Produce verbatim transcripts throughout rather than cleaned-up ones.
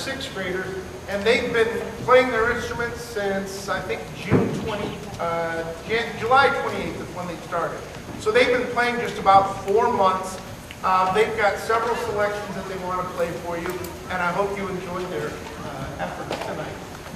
sixth graders, and they've been playing their instruments since, I think, June twentieth, uh, Jan July twenty-eighth is when they started. So they've been playing just about four months. Uh, they've got several selections that they want to play for you, and I hope you enjoy their uh, efforts tonight.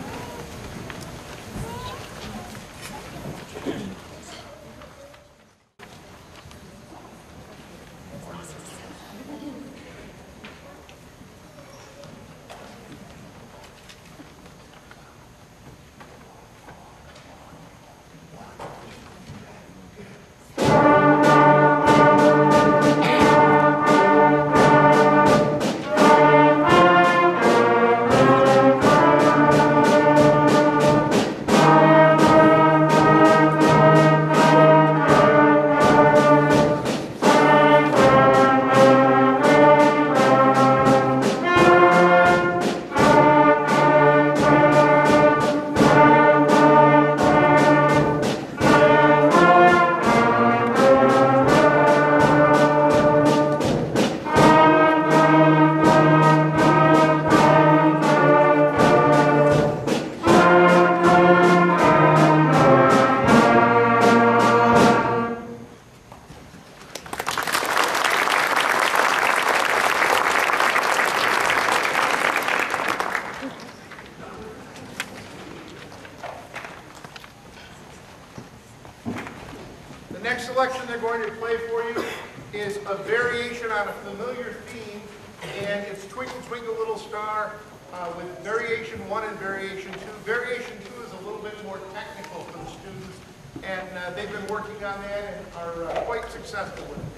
The next selection they're going to play for you is a variation on a familiar theme, and it's Twinkle Twinkle Little Star uh, with variation one and variation two. Variation two is a little bit more technical for the students, and uh, they've been working on that and are uh, quite successful with it.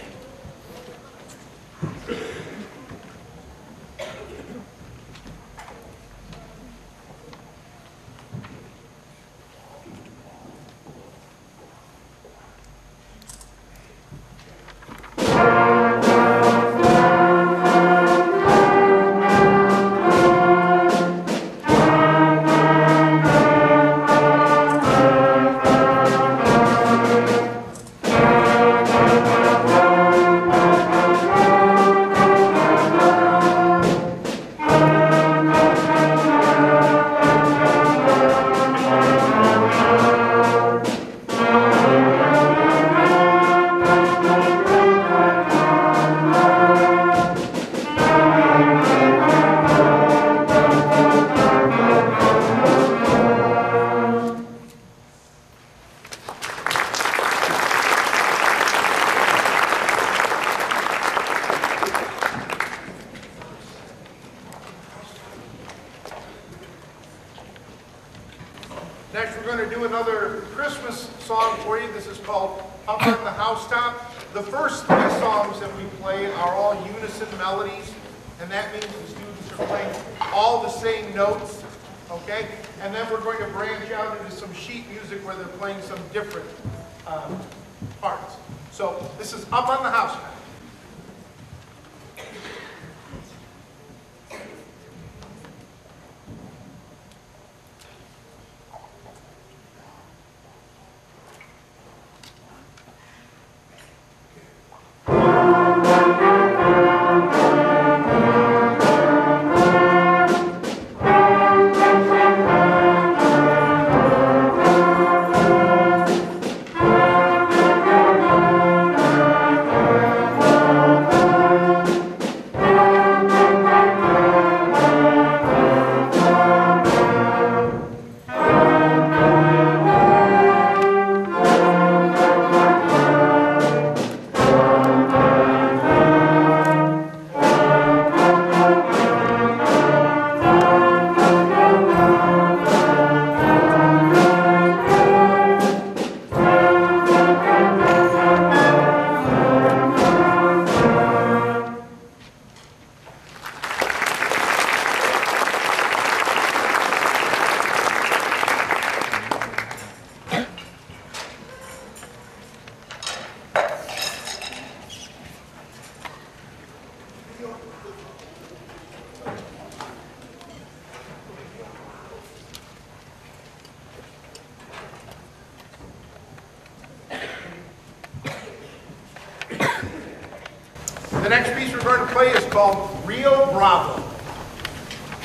Next, we're going to do another Christmas song for you. This is called Up on the Housetop. The first three songs that we play are all unison melodies, and that means the students are playing all the same notes, okay? And then we're going to branch out into some sheet music where they're playing some different um, parts. So this is Up on the Housetop. The next piece we're going to play is called Rio Bravo.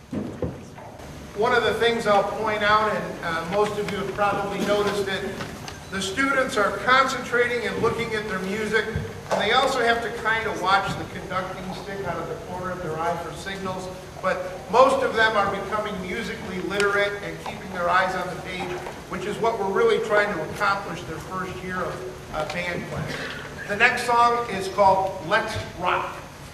One of the things I'll point out, and uh, most of you have probably noticed it, the students are concentrating and looking at their music, and they also have to kind of watch the conducting stick out of the corner of their eye for signals. But most of them are becoming musically literate and keeping their eyes on the page, which is what we're really trying to accomplish their first year of uh, band class. The next song is called Let's Rock.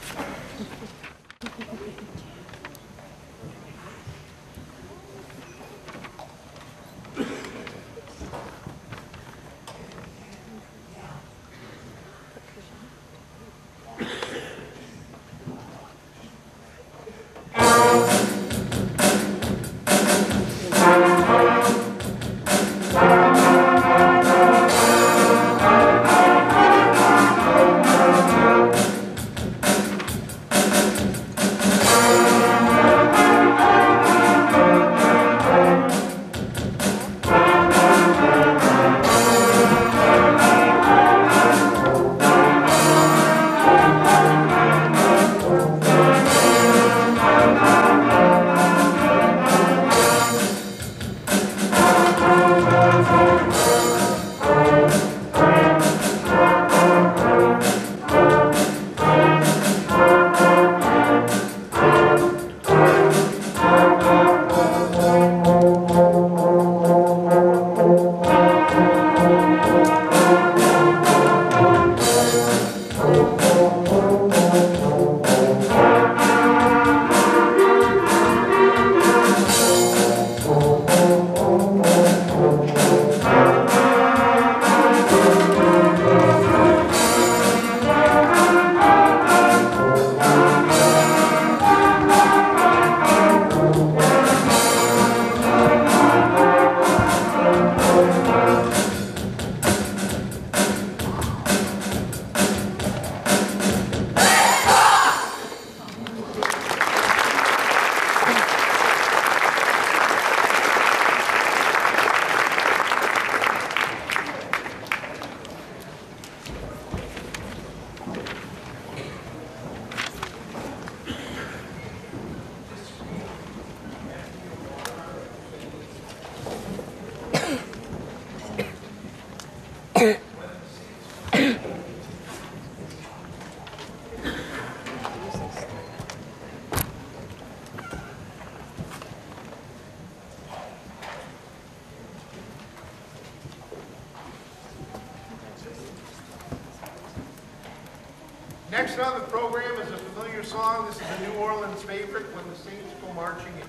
Next on the program is a familiar song. This is a New Orleans favorite, When the Saints Go Marching In.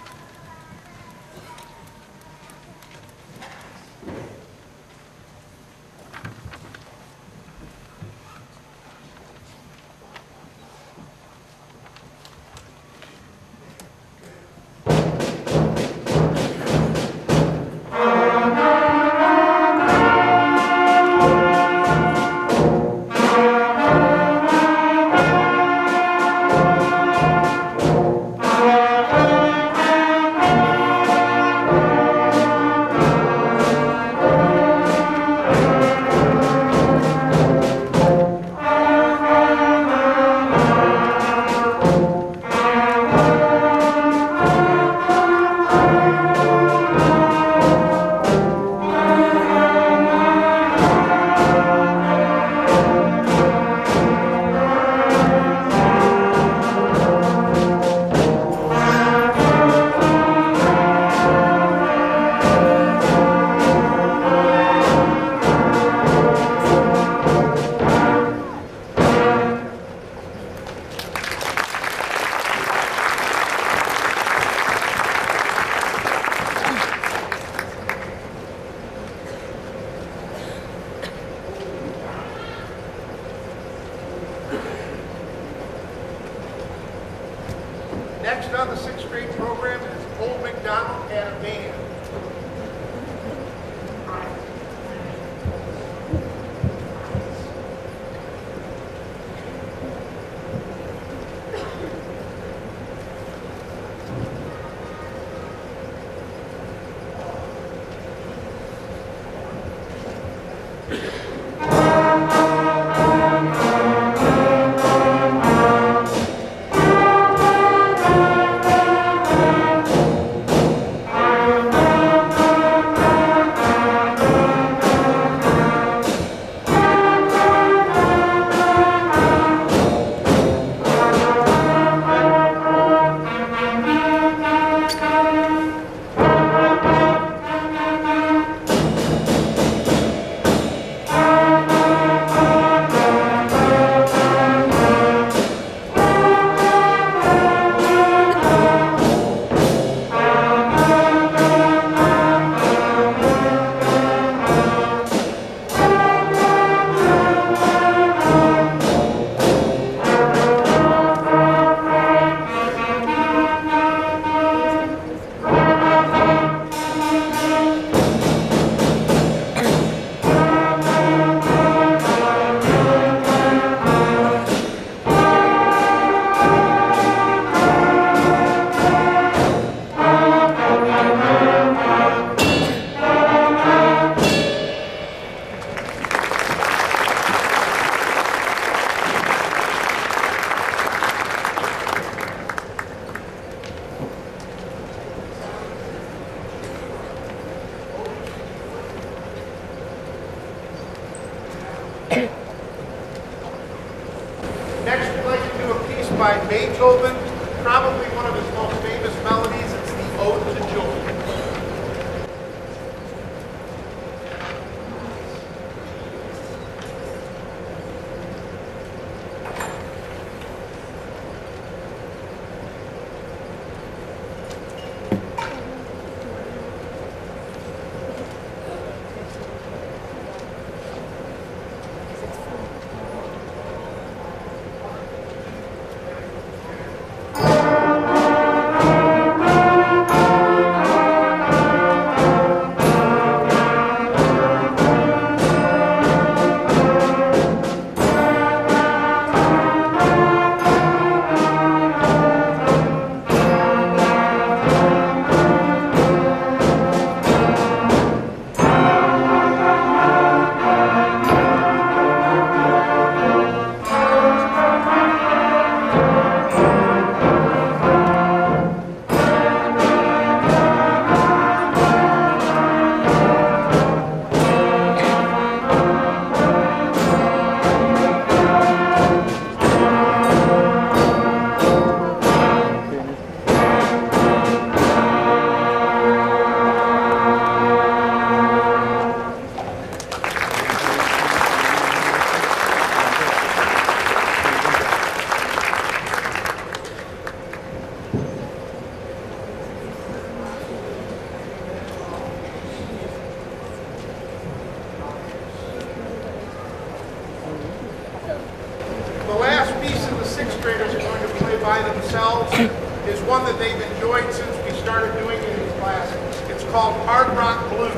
Next on the sixth grade program is Old MacDonald Had a Band. Thank you. Beethoven, probably one of his most famous melodies. It's the Ode to Joy. By themselves is one that they've enjoyed since we started doing it in class. It's called Hard Rock Blues.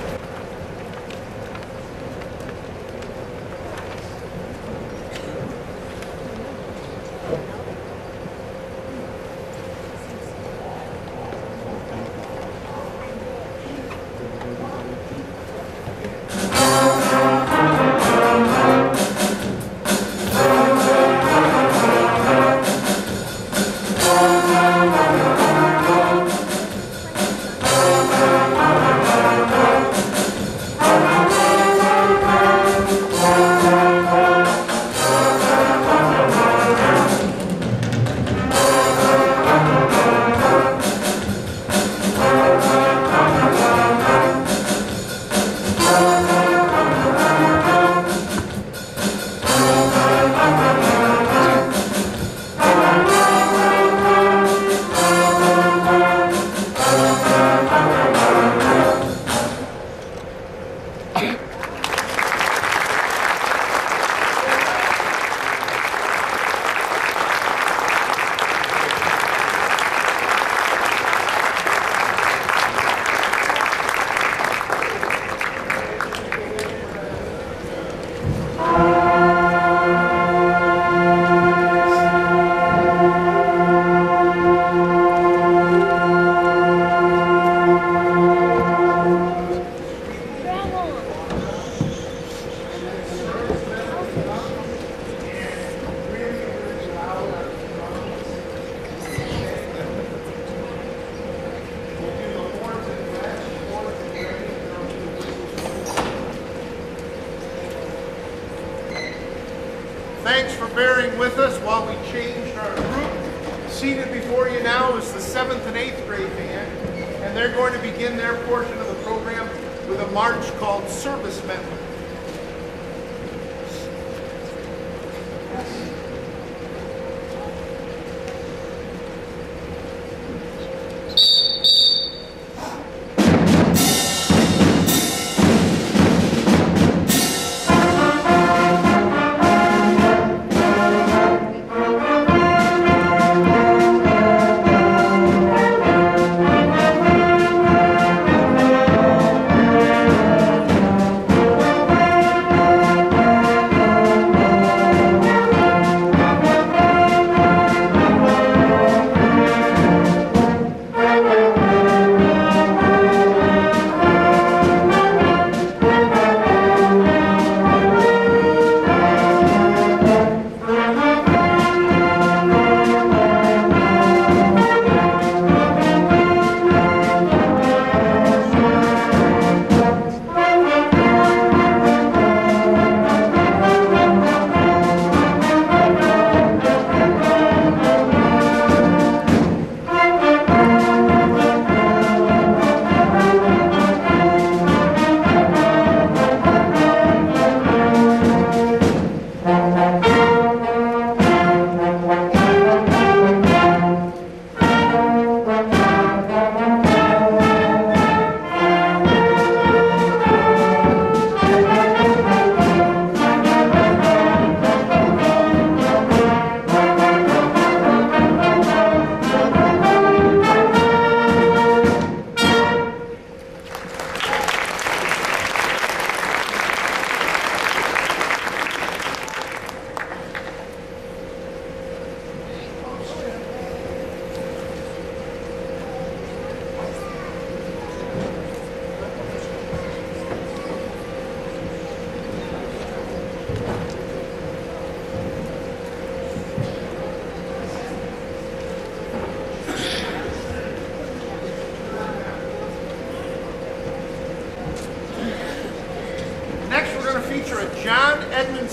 Thanks for bearing with us while we changed our group. Seated before you now is the seventh and eighth grade band, and they're going to begin their portion of the program with a march called Service Medley.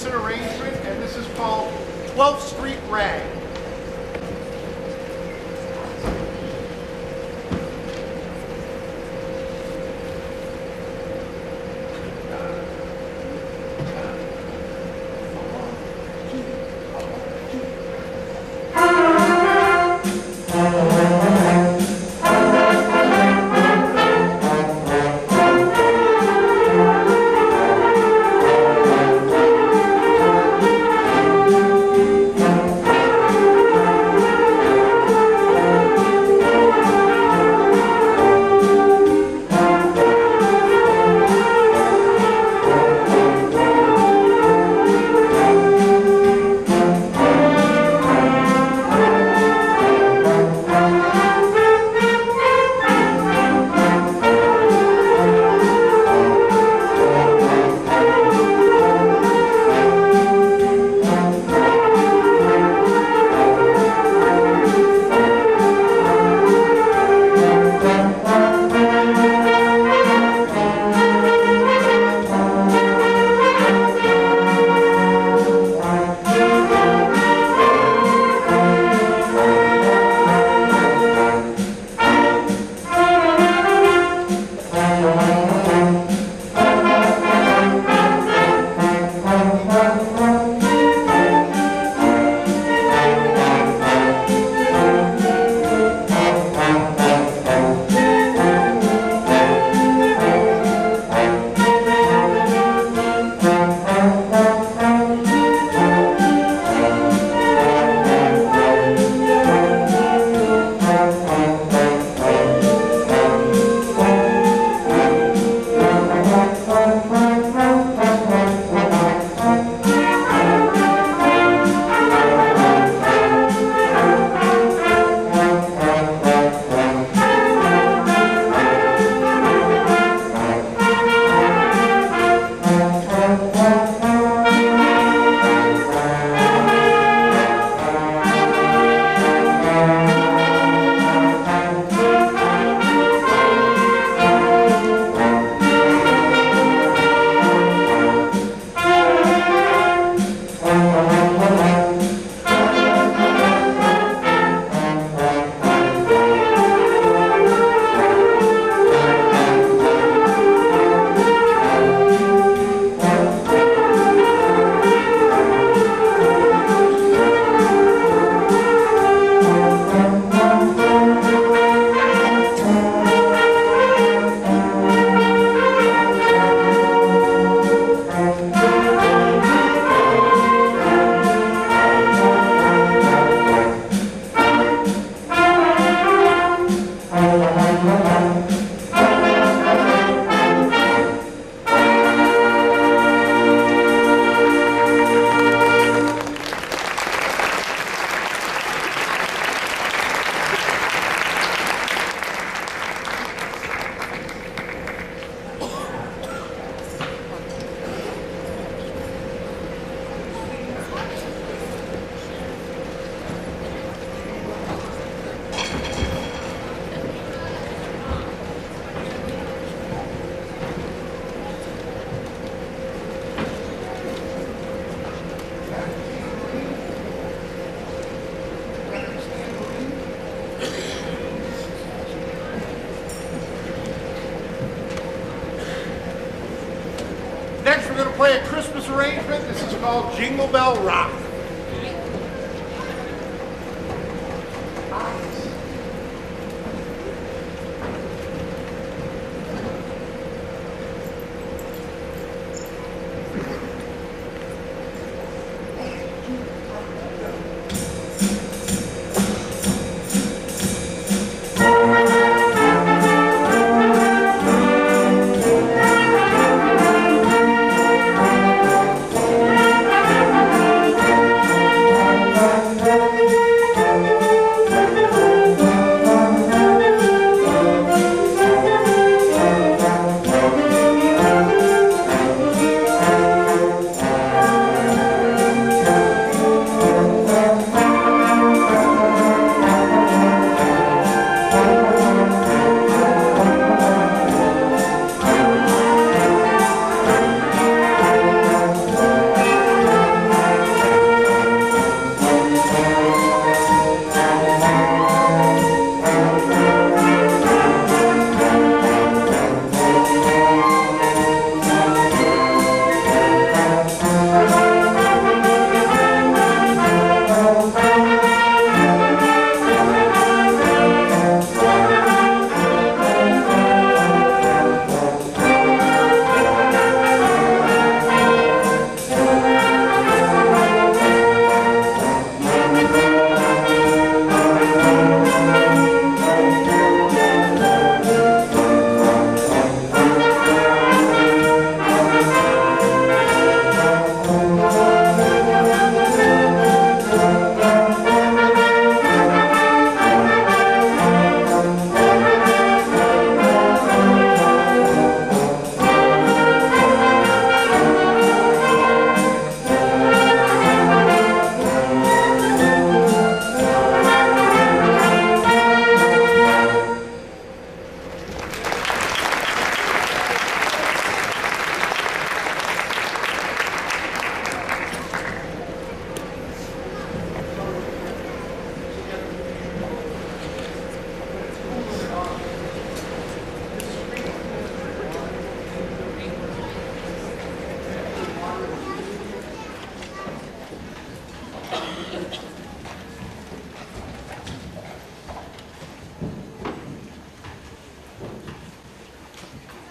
Anderson arrangement, and this is called twelfth Street Rag. Next, we're going to play a Christmas arrangement. This is called Jingle Bell Rock. Thank you.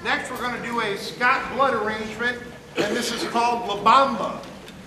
Next, we're going to do a Scott Blood arrangement, and this is called La Bamba.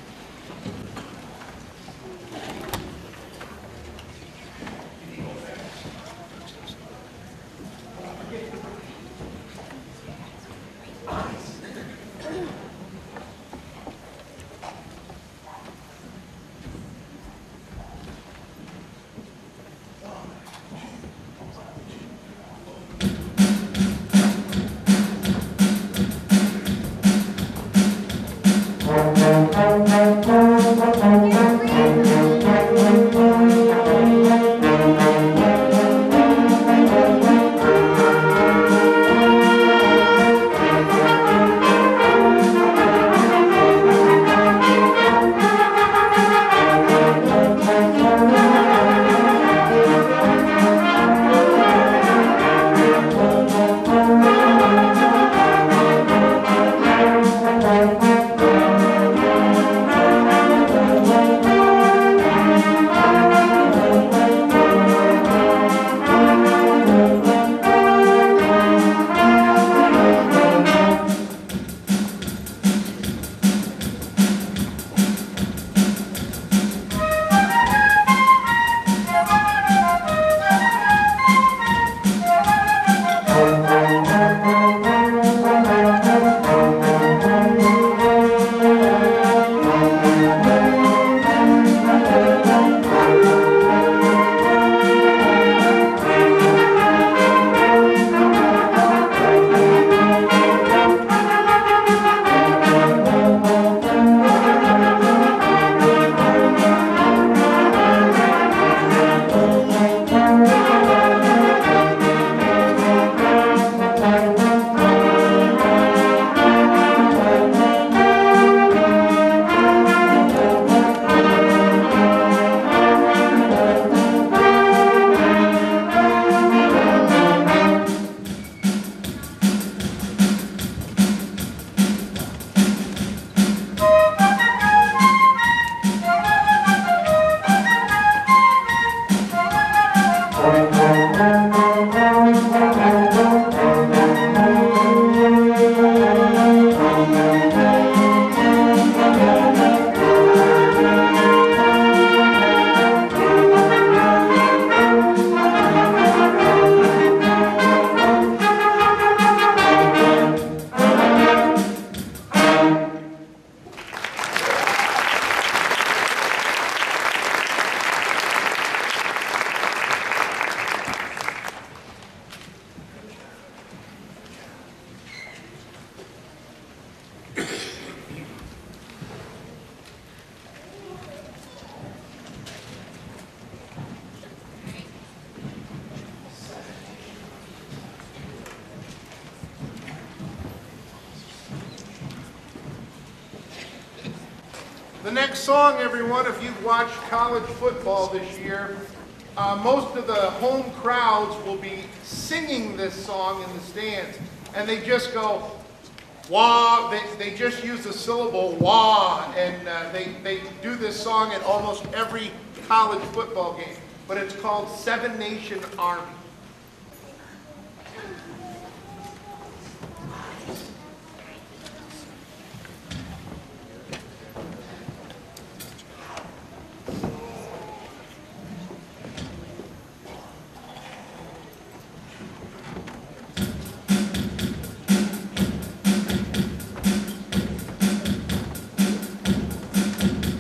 The next song, everyone, if you've watched college football this year, uh, most of the home crowds will be singing this song in the stands, and they just go, wah, they, they just use the syllable wah, and uh, they, they do this song at almost every college football game, but it's called Seven Nation Army.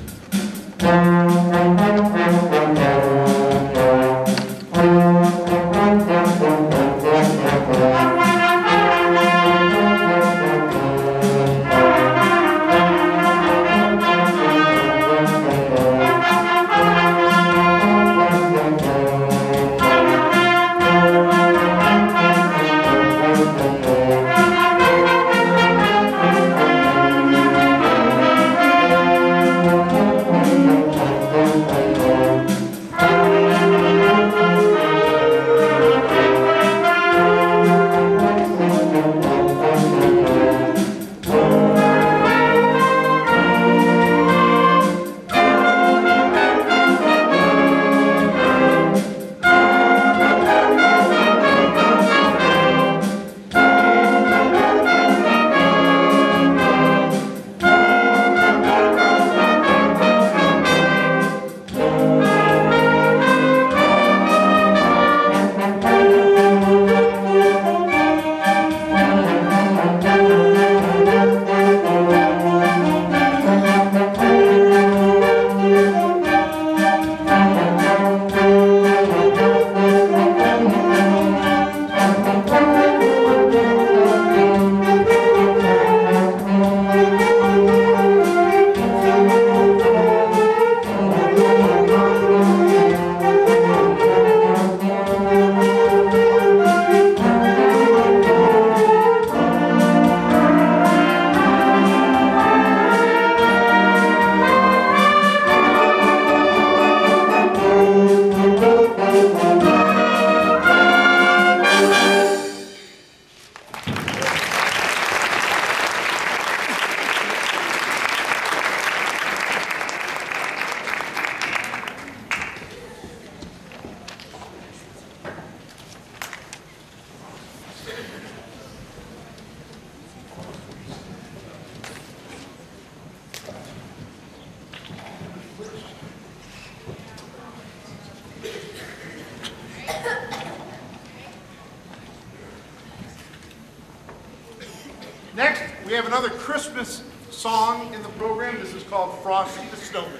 Thank you. Next, we have another Christmas song in the program. This is called Frosty the Snowman.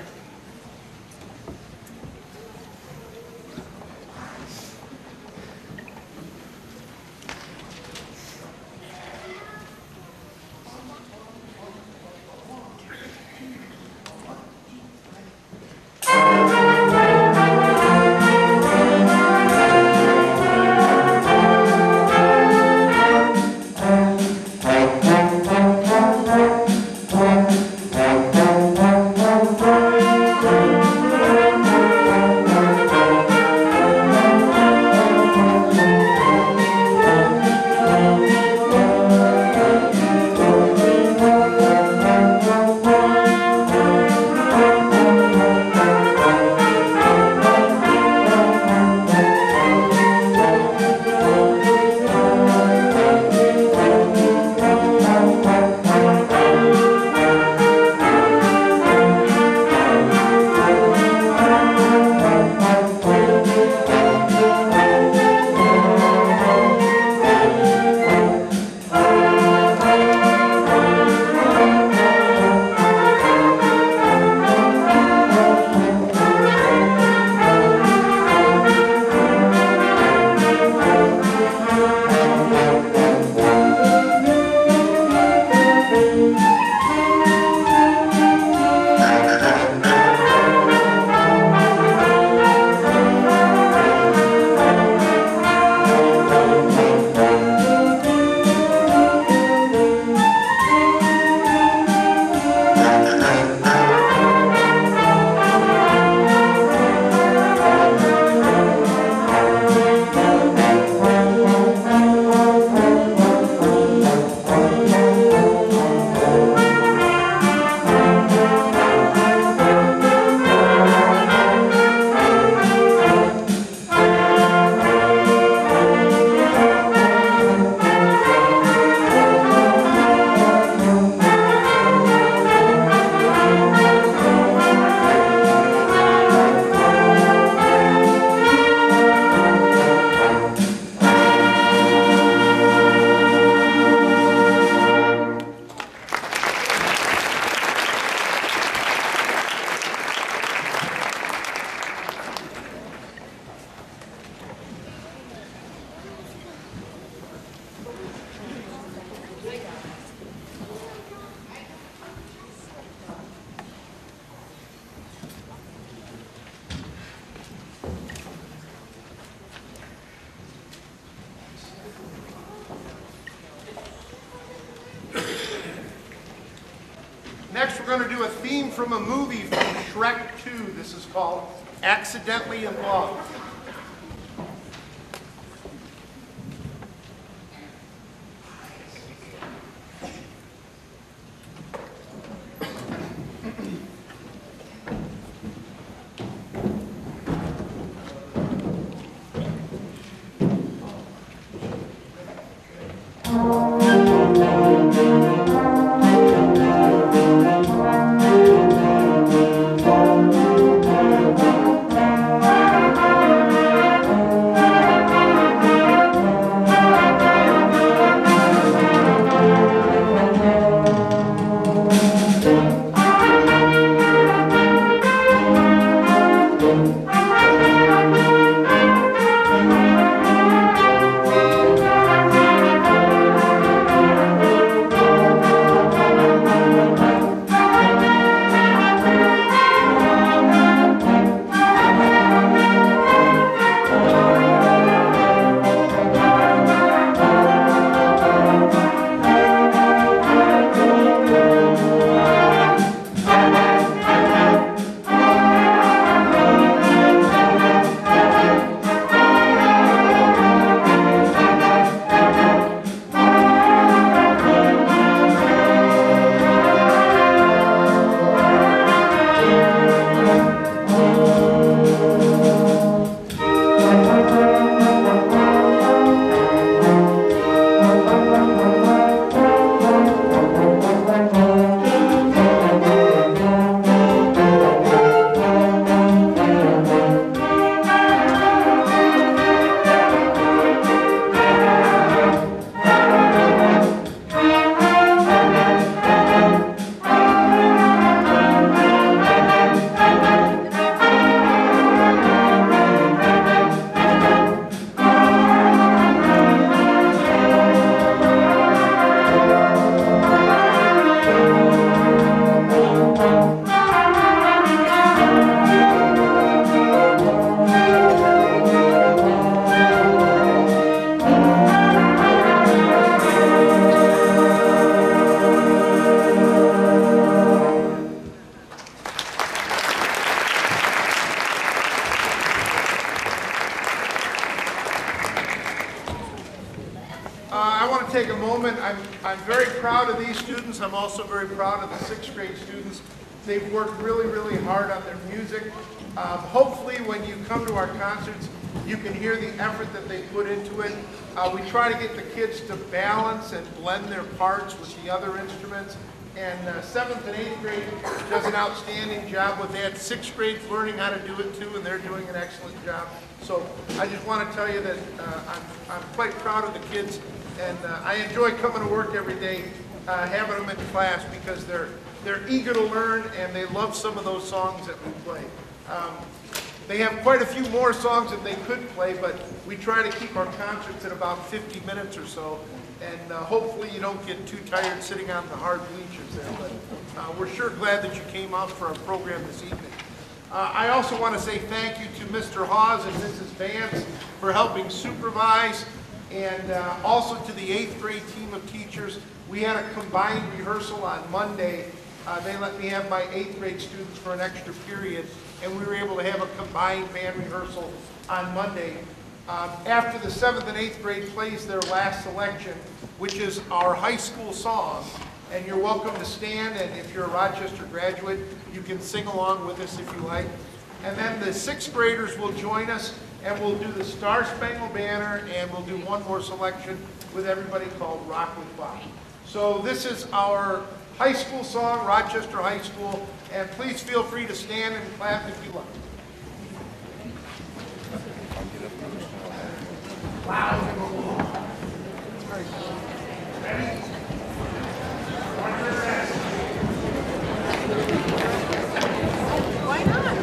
Next, we're going to do a theme from a movie from Shrek two. This is called Accidentally in Love. I want to take a moment. I'm, I'm very proud of these students. I'm also very proud of the sixth grade students. They've worked really, really hard on their music. Um, hopefully when you come to our concerts, you can hear the effort that they put into it. Uh, we try to get the kids to balance and blend their parts with the other instruments. And uh, seventh and eighth grade does an outstanding job with that. Sixth grade's learning how to do it too, and they're doing an excellent job. So I just want to tell you that uh, I'm, I'm quite proud of the kids, and uh, I enjoy coming to work every day, uh, having them in class, because they're, they're eager to learn, and they love some of those songs that we play. Um, They have quite a few more songs that they could play, but we try to keep our concerts at about fifty minutes or so. And uh, hopefully you don't get too tired sitting on the hard bleachers there. But uh, we're sure glad that you came out for our program this evening. Uh, I also want to say thank you to Mister Hawes and Missus Vance for helping supervise, and uh, also to the eighth grade team of teachers. We had a combined rehearsal on Monday. Uh, they let me have my eighth grade students for an extra period, and we were able to have a combined band rehearsal on Monday. Um, after the seventh and eighth grade plays their last selection, which is our high school song, and you're welcome to stand, and if you're a Rochester graduate, you can sing along with us if you like. And then the sixth graders will join us, and we'll do the Star Spangled Banner, and we'll do one more selection with everybody called Rock with Bob. So this is our high school song, Rochester High School, and please feel free to stand and clap if you like. Wow. Ready? Why not?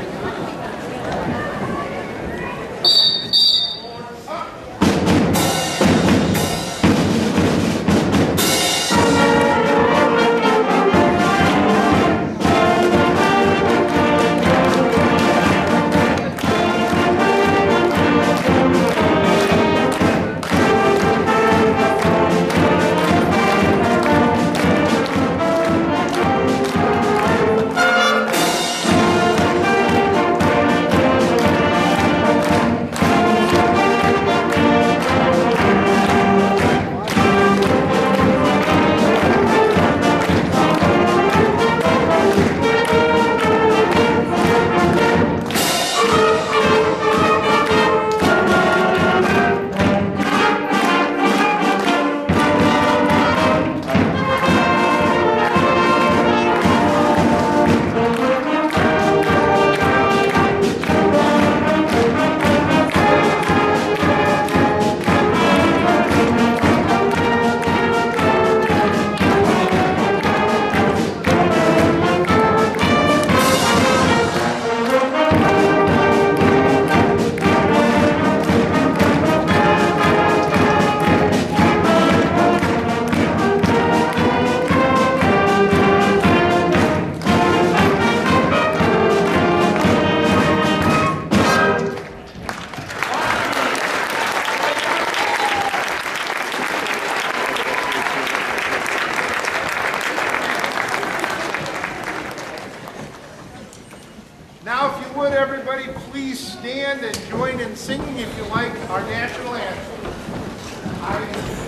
Now, if you would, everybody, please stand and join in singing, if you like, our national anthem. I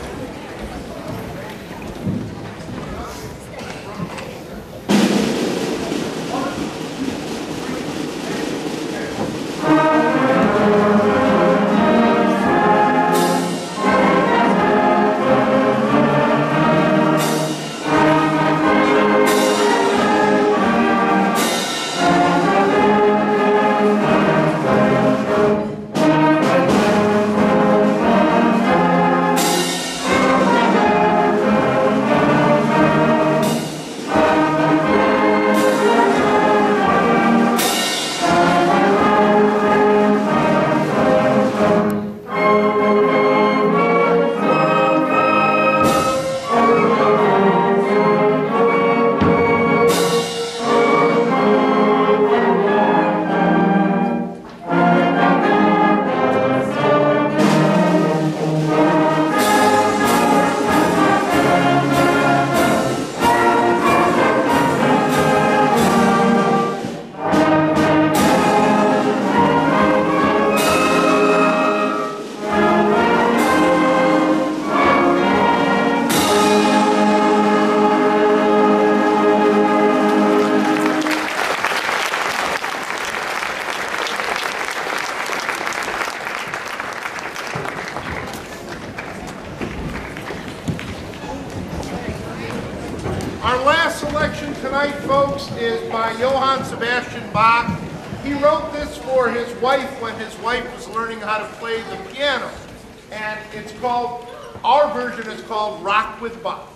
Our last selection tonight, folks, is by Johann Sebastian Bach. He wrote this for his wife when his wife was learning how to play the piano. And it's called, our version is called Rock with Bach.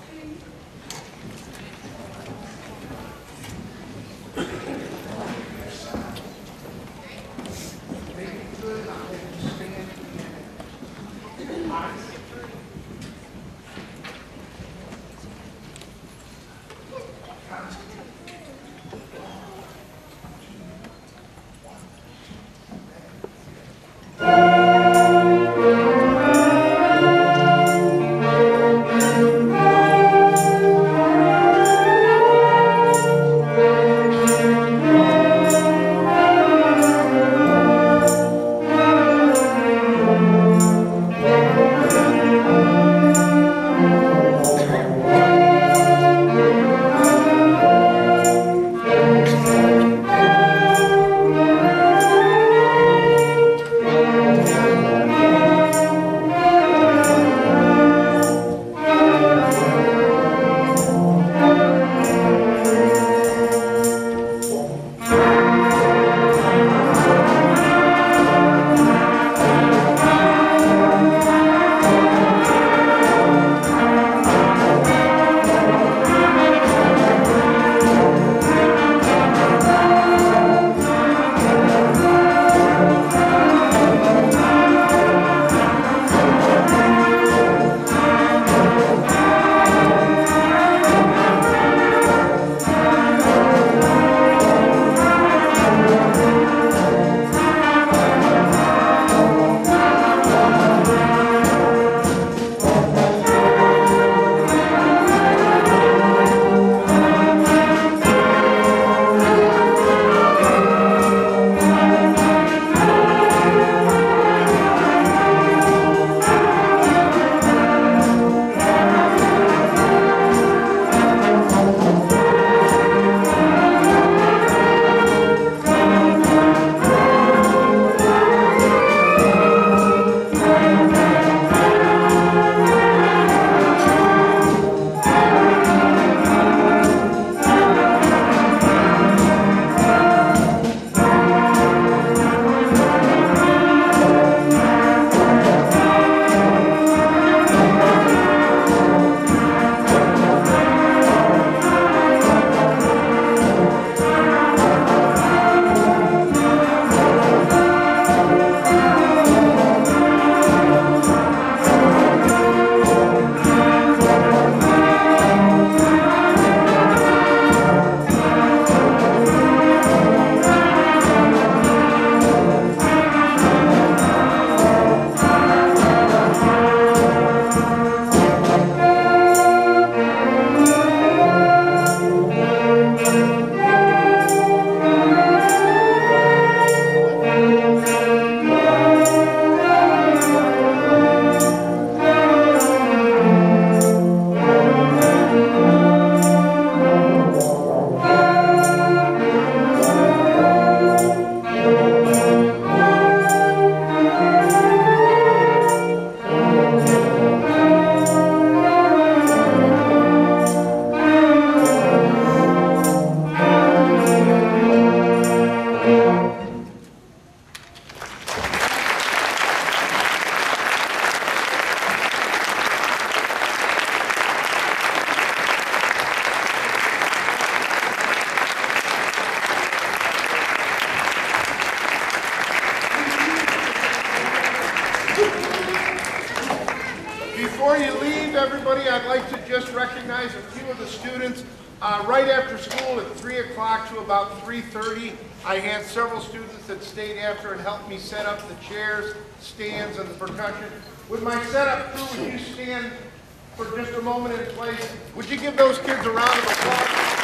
Before you leave, everybody, I'd like to just recognize a few of the students. Uh, right after school at three o'clock to about three thirty, I had several students that stayed after and helped me set up the chairs, stands, and the percussion. With my setup crew, would you stand for just a moment in place? Would you give those kids a round of applause?